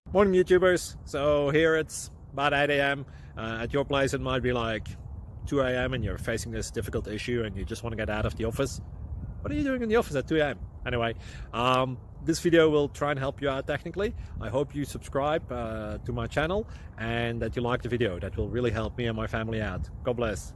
Morning YouTubers. So here it's about 8 a.m. At your place it might be like 2 a.m. and you're facing this difficult issue and you just want to get out of the office. What are you doing in the office at 2 a.m.? Anyway, this video will try and help you out technically. I hope you subscribe to my channel and that you like the video. That will really help me and my family out. God bless.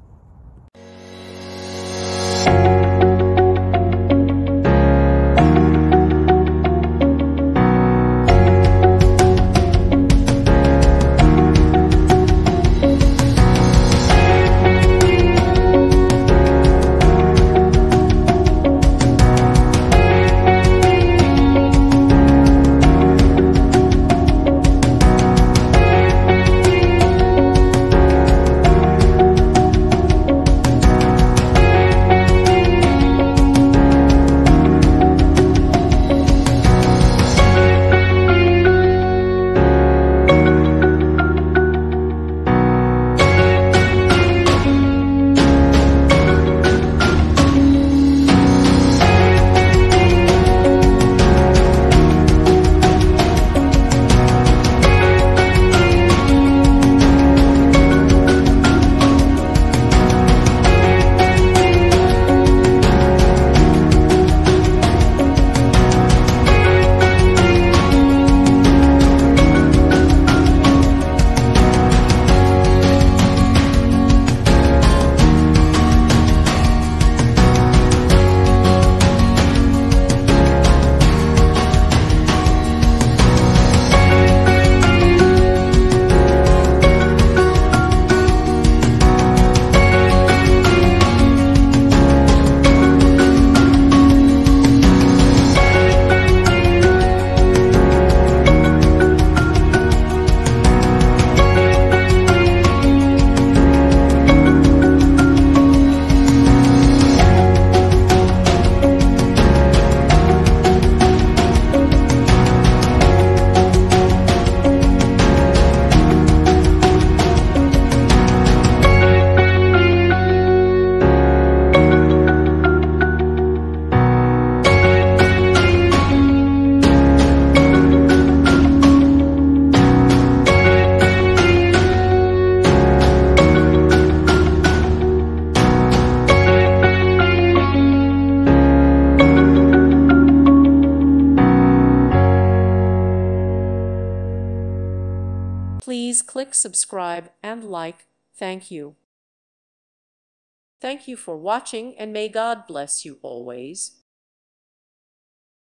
Please click subscribe and like. Thank you. Thank you for watching and may God bless you always.